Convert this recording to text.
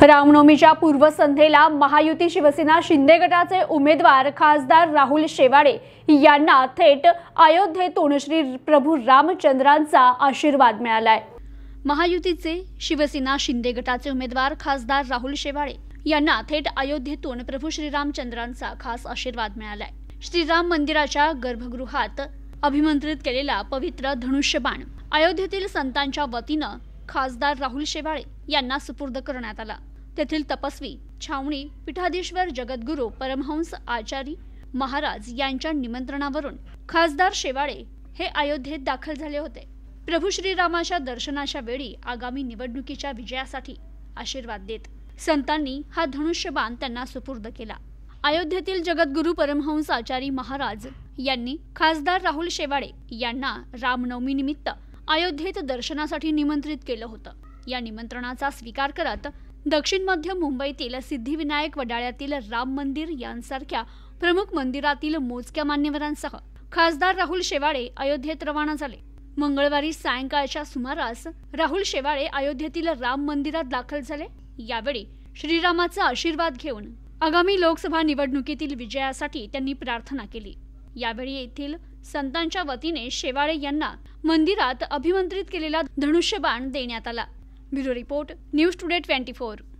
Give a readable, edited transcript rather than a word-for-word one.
रामनवमीच्या पूर्वसंध्येला महायुती शिवसेना शिंदे गटाचे उमेदवार खासदार राहुल शेवाळे यांना थेट अयोध्येतून श्री प्रभू रामचंद्रांचा आशीर्वाद मिळालाय। महायुतीचे शिवसेना शिंदे गटाचे उमेदवार खासदार राहुल शेवाळे यांना थेट अयोध्येतून प्रभू श्रीरामचंद्रांचा खास आशीर्वाद मिळालाय। श्रीराम मंदिराच्या गर्भगृहात अभिमंत्रित केलेला पवित्र धनुष्यबाण अयोध्येतील संतांच्या वतीनं खासदार राहुल शेवाळे यांना सुपूर्द करण्यात आला। तेथील तपस्वी छावणी पीठाधीश्वर जगद्गुरू परमहंस आचार्य महाराज यांच्या निमंत्रणावरून खासदार शेवाळे हे अयोध्येत दाखल झाले होते। प्रभू श्रीरामाच्या दर्शनाच्या वेळी आगामी निवडणुकीच्या विजयासाठी आशीर्वाद देत संतांनी हा धनुष्यबाण त्यांना सुपूर्द केला। अयोध्येतील जगद्गुरू परमहंस आचार्य महाराज यांनी खासदार राहुल शेवाळे यांना रामनवमी निमित्त अयोध्येत दर्शनासाठी निमंत्रित केलं होतं। या निमंत्रणाचा स्वीकार करत दक्षिण मध्य मुंबईतील सिद्धिविनायक वडाळ्यातील राम मंदिर यांसारख्या प्रमुख मंदिरातील मोजक्या मान्यवरांसह खासदार राहुल शेवाळे अयोध्येत रवाना झाले। मंगळवारी सायंकाळच्या सुमारास राहुल शेवाळे अयोध्येतील राम मंदिरात दाखल झाले। यावेळी श्रीरामाचा आशीर्वाद घेऊन आगामी लोकसभा निवडणुकीतील विजयासाठी त्यांनी प्रार्थना केली। यावेळी येथील संतांच्या वतीने शेवाळे यांना मंदिरात अभिमंत्रित केलेला धनुष्यबाण देण्यात आला। Bureau report, news today 24।